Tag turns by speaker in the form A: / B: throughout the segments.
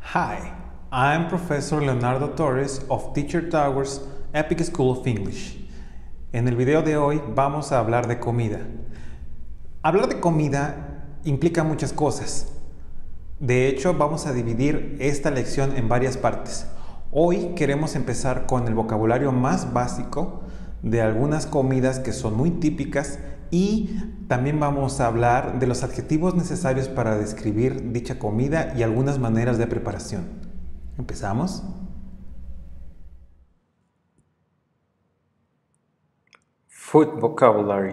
A: Hi, I'm Professor Leonardo Torres of Teacher Towers Epic School of English. En el video de hoy vamos a hablar de comida. Hablar de comida implica muchas cosas. De hecho, vamos a dividir esta lección en varias partes. Hoy queremos empezar con el vocabulario más básico de algunas comidas que son muy típicas y también vamos a hablar de los adjetivos necesarios para describir dicha comida y algunas maneras de preparación. ¿Empezamos?
B: Food vocabulary.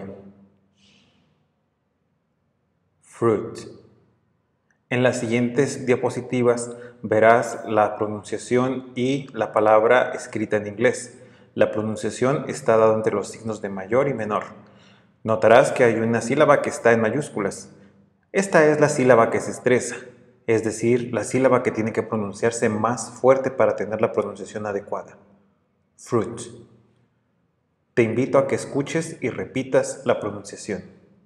B: Fruit. En las siguientes diapositivas verás la pronunciación y la palabra escrita en inglés. La pronunciación está dada entre los signos de mayor y menor. Notarás que hay una sílaba que está en mayúsculas. Esta es la sílaba que se estresa, es decir, la sílaba que tiene que pronunciarse más fuerte para tener la pronunciación adecuada. Fruit. Te invito a que escuches y repitas la pronunciación.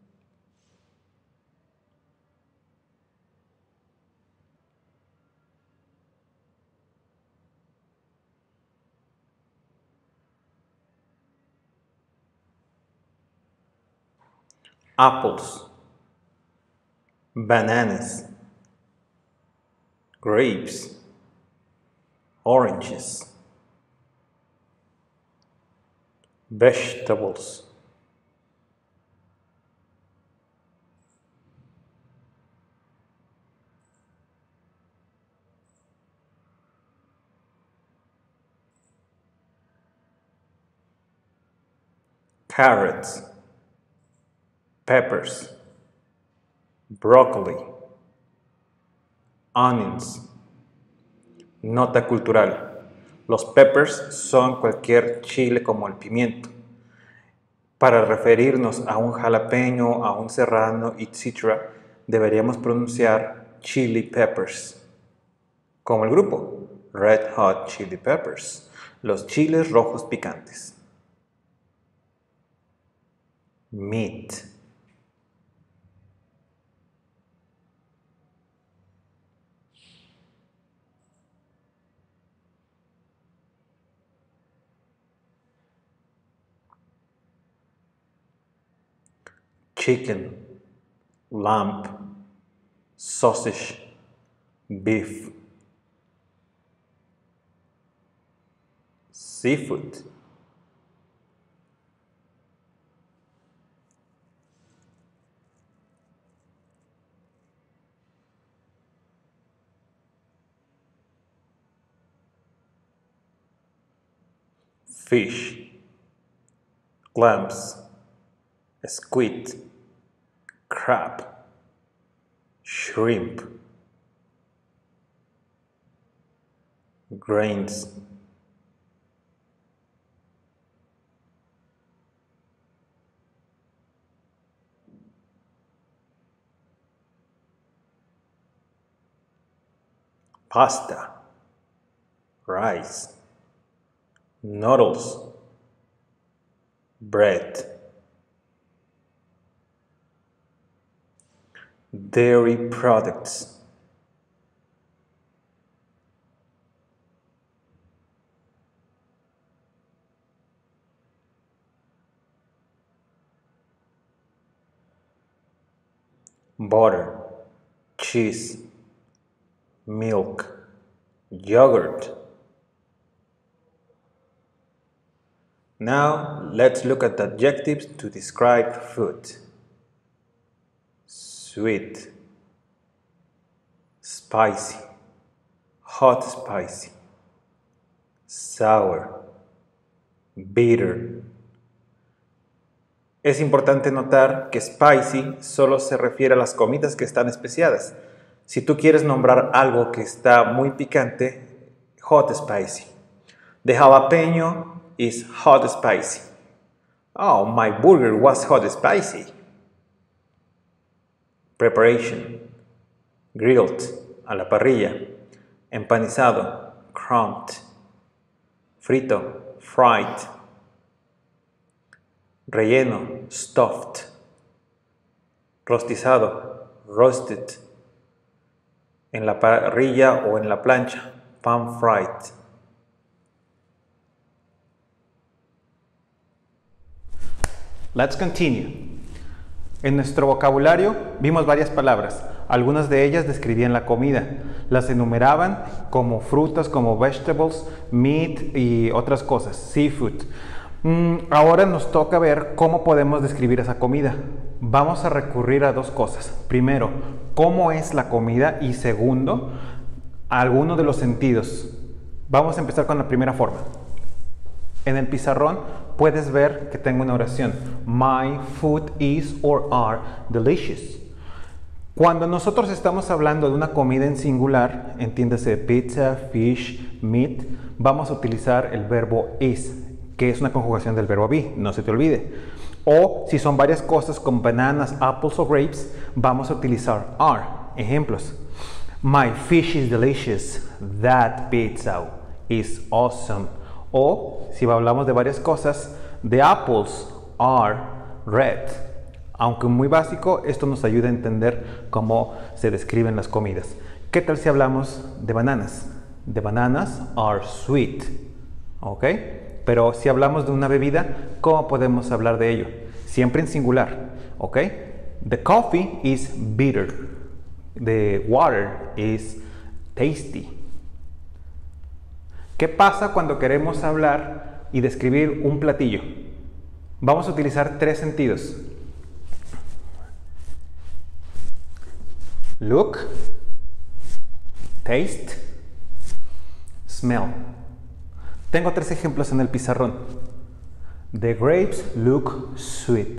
B: Apples, bananas, grapes, oranges, vegetables, carrots, peppers, broccoli, onions. Nota cultural. Los peppers son cualquier chile como el pimiento. Para referirnos a un jalapeño, a un serrano, etc., deberíamos pronunciar chili peppers. Como el grupo, Red Hot Chili Peppers, los chiles rojos picantes. Meat. Chicken, lamb, sausage, beef. Seafood. Fish, clams, squid, crab, shrimp, grains, pasta, rice, noodles, bread, dairy products, butter, cheese, milk, yogurt. Now let's look at adjectives to describe food. Sweet, spicy, hot spicy, sour, bitter. Es importante notar que spicy solo se refiere a las comidas que están especiadas. Si tú quieres nombrar algo que está muy picante, hot spicy. The jalapeno is hot spicy. Oh, my burger was hot spicy. Preparation. Grilled, a la parrilla. Empanizado, crumbed. Frito, fried. Relleno, stuffed. Rostizado, roasted. en la parrilla o en la plancha, pan-fried.
A: Let's continue. En nuestro vocabulario vimos varias palabras. Algunas de ellas describían la comida. Las enumeraban como frutas, como vegetables, meat y otras cosas, seafood. Ahora nos toca ver cómo podemos describir esa comida. Vamos a recurrir a dos cosas. Primero, cómo es la comida y segundo, alguno de los sentidos. Vamos a empezar con la primera forma. En el pizarrón puedes ver que tengo una oración. My food is or are delicious. Cuando nosotros estamos hablando de una comida en singular, entiéndase pizza, fish, meat, vamos a utilizar el verbo is, que es una conjugación del verbo be, no se te olvide. O si son varias cosas como bananas, apples o grapes, vamos a utilizar are. Ejemplos. My fish is delicious. That pizza is awesome. O si hablamos de varias cosas, the apples are red. Aunque muy básico, esto nos ayuda a entender cómo se describen las comidas. ¿Qué tal si hablamos de bananas? The bananas are sweet. ¿Ok? Pero si hablamos de una bebida, ¿cómo podemos hablar de ello? Siempre en singular. ¿Ok? The coffee is bitter. The water is tasty. ¿Qué pasa cuando queremos hablar y describir un platillo? Vamos a utilizar tres sentidos. Look, taste, smell. Tengo tres ejemplos en el pizarrón. The grapes look sweet.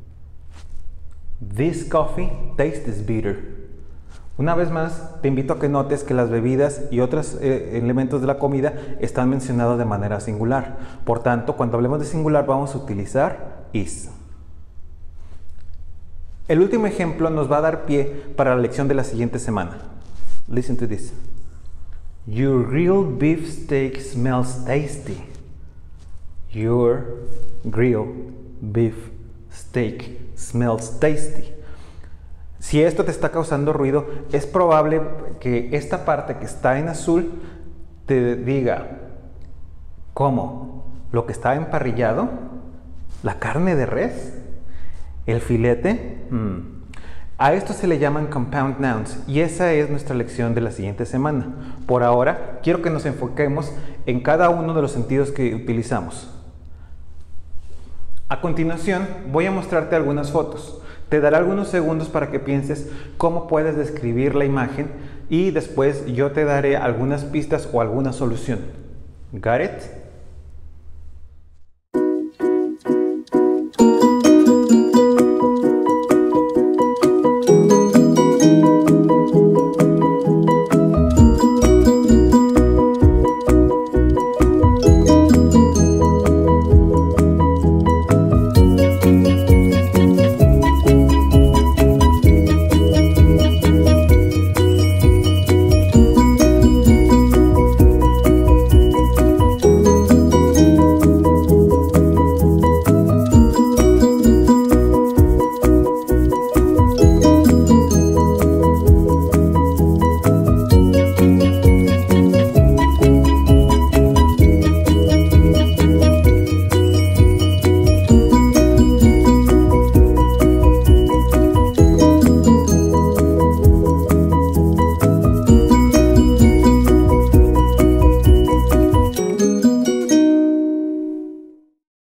A: This coffee tastes bitter. Una vez más, te invito a que notes que las bebidas y otros elementos de la comida están mencionados de manera singular. Por tanto, cuando hablemos de singular vamos a utilizar is. El último ejemplo nos va a dar pie para la lección de la siguiente semana. Listen to this. Your grilled beef steak smells tasty. Your grilled beef steak smells tasty. Si esto te está causando ruido, es probable que esta parte que está en azul te diga, ¿cómo? ¿Lo que está emparrillado? ¿La carne de res? ¿El filete? A esto se le llaman compound nouns y esa es nuestra lección de la siguiente semana. Por ahora, quiero que nos enfoquemos en cada uno de los sentidos que utilizamos. A continuación, voy a mostrarte algunas fotos. Te daré algunos segundos para que pienses cómo puedes describir la imagen y después yo te daré algunas pistas o alguna solución. ¿Got it?